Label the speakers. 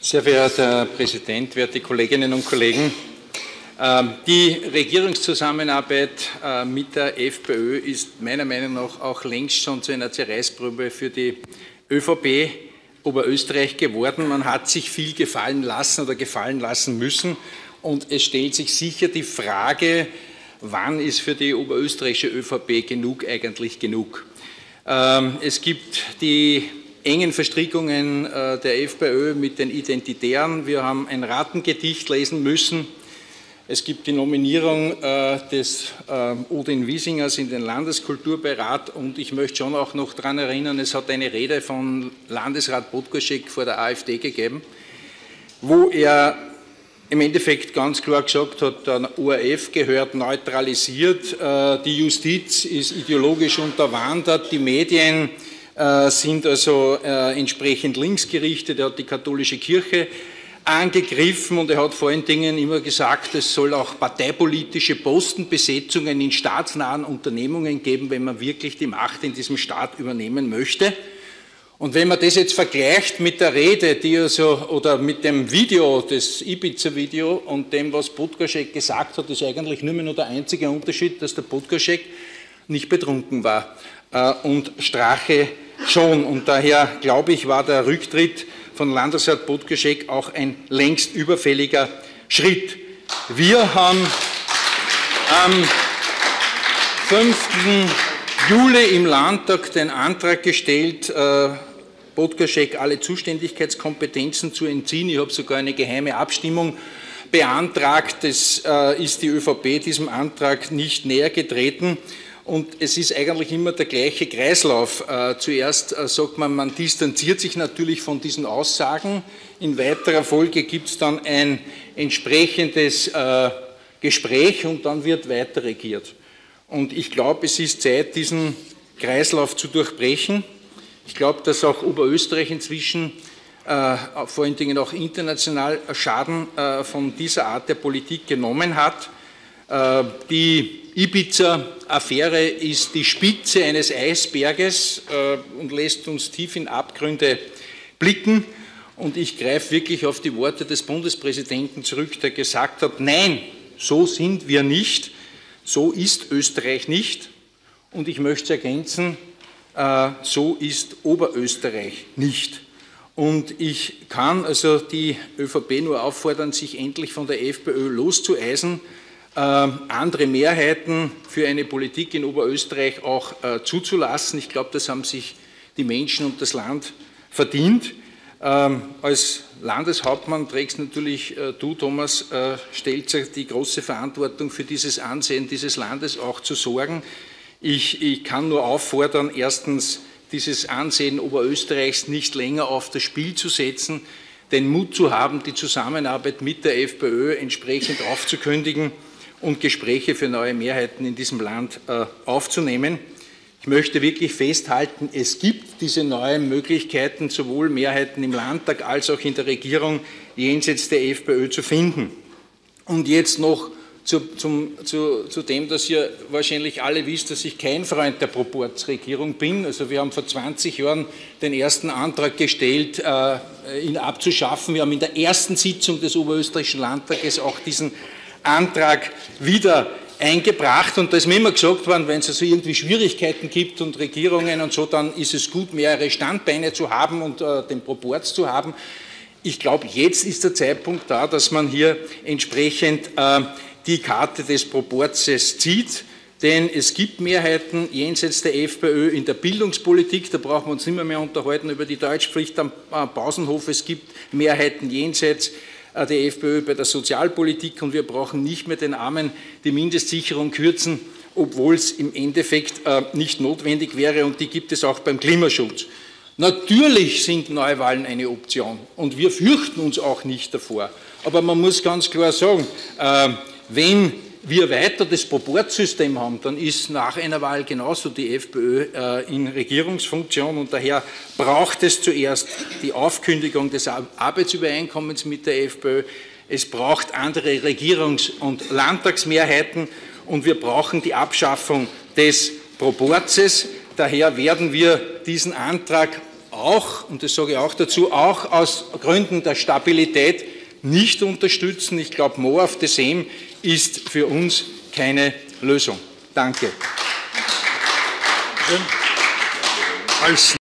Speaker 1: Sehr verehrter Herr Präsident, werte Kolleginnen und Kollegen! Die Regierungszusammenarbeit mit der FPÖ ist meiner Meinung nach auch längst schon zu einer Zerreißprobe für die ÖVP Oberösterreich geworden. Man hat sich viel gefallen lassen oder gefallen lassen müssen, und es stellt sich sicher die Frage, wann ist für die oberösterreichische ÖVP eigentlich genug? Es gibt die engen Verstrickungen der FPÖ mit den Identitären. Wir haben ein Rattengedicht lesen müssen. Es gibt die Nominierung des Odin Wiesingers in den Landeskulturbeirat, und ich möchte schon auch noch daran erinnern, es hat eine Rede von Landesrat Podgoršek vor der AfD gegeben, wo er im Endeffekt ganz klar gesagt hat, der ORF gehört neutralisiert, die Justiz ist ideologisch unterwandert, die Medien sind also entsprechend linksgerichtet, er hat die katholische Kirche angegriffen, und er hat vor allen Dingen immer gesagt, es soll auch parteipolitische Postenbesetzungen in staatsnahen Unternehmungen geben, wenn man wirklich die Macht in diesem Staat übernehmen möchte. Und wenn man das jetzt vergleicht mit der Rede, oder mit dem Video, das Ibiza-Video, und dem, was Podgoršek gesagt hat, ist eigentlich nur mehr der einzige Unterschied, dass der Podgoršek nicht betrunken war und Strache schon. Und daher, glaube ich, war der Rücktritt von Landesrat Podgoršek auch ein längst überfälliger Schritt. Wir haben am 5. Juli im Landtag den Antrag gestellt, Podgoršek alle Zuständigkeitskompetenzen zu entziehen. Ich habe sogar eine geheime Abstimmung beantragt. Es ist die ÖVP diesem Antrag nicht näher getreten. Und es ist eigentlich immer der gleiche Kreislauf. Zuerst sagt man, man distanziert sich natürlich von diesen Aussagen. In weiterer Folge gibt es dann ein entsprechendes Gespräch, und dann wird weiter regiert. Und ich glaube, es ist Zeit, diesen Kreislauf zu durchbrechen. Ich glaube, dass auch Oberösterreich inzwischen vor allen Dingen auch international Schaden von dieser Art der Politik genommen hat. Die Ibiza-Affäre ist die Spitze eines Eisberges und lässt uns tief in Abgründe blicken. Und ich greife wirklich auf die Worte des Bundespräsidenten zurück, der gesagt hat, nein, so sind wir nicht, so ist Österreich nicht. Und ich möchte ergänzen, so ist Oberösterreich nicht. Und ich kann also die ÖVP nur auffordern, sich endlich von der FPÖ loszueisen, andere Mehrheiten für eine Politik in Oberösterreich auch zuzulassen. Ich glaube, das haben sich die Menschen und das Land verdient. Als Landeshauptmann trägst natürlich du, Thomas Stelzer, die große Verantwortung für dieses Ansehen dieses Landes auch zu sorgen. Ich kann nur auffordern, erstens dieses Ansehen Oberösterreichs nicht länger auf das Spiel zu setzen, den Mut zu haben, die Zusammenarbeit mit der FPÖ entsprechend aufzukündigen und Gespräche für neue Mehrheiten in diesem Land aufzunehmen. Ich möchte wirklich festhalten, es gibt diese neuen Möglichkeiten, sowohl Mehrheiten im Landtag als auch in der Regierung jenseits der FPÖ zu finden. Und jetzt noch zu dem, dass ihr wahrscheinlich alle wisst, dass ich kein Freund der Proporzregierung bin. Also wir haben vor 20 Jahren den ersten Antrag gestellt, ihn abzuschaffen. Wir haben in der ersten Sitzung des Oberösterreichischen Landtages auch diesen Antrag wieder eingebracht, und da ist mir immer gesagt worden, wenn es also irgendwie Schwierigkeiten gibt und Regierungen und so, dann ist es gut, mehrere Standbeine zu haben und den Proporz zu haben. Ich glaube, jetzt ist der Zeitpunkt da, dass man hier entsprechend die Karte des Proporzes zieht, denn es gibt Mehrheiten jenseits der FPÖ in der Bildungspolitik, da brauchen wir uns nicht mehr unterhalten über die Deutschpflicht am Pausenhof, es gibt Mehrheiten jenseits der FPÖ bei der Sozialpolitik, und wir brauchen nicht mehr den Armen die Mindestsicherung kürzen, obwohl es im Endeffekt nicht notwendig wäre, und die gibt es auch beim Klimaschutz. Natürlich sind Neuwahlen eine Option, und wir fürchten uns auch nicht davor, aber man muss ganz klar sagen, wenn wir weiter das Proporzsystem haben, dann ist nach einer Wahl genauso die FPÖ in Regierungsfunktion, und daher braucht es zuerst die Aufkündigung des Arbeitsübereinkommens mit der FPÖ, es braucht andere Regierungs- und Landtagsmehrheiten, und wir brauchen die Abschaffung des Proporzes. Daher werden wir diesen Antrag auch, und das sage ich auch dazu, auch aus Gründen der Stabilität nicht unterstützen. Ich glaube, more of the same ist für uns keine Lösung. Danke.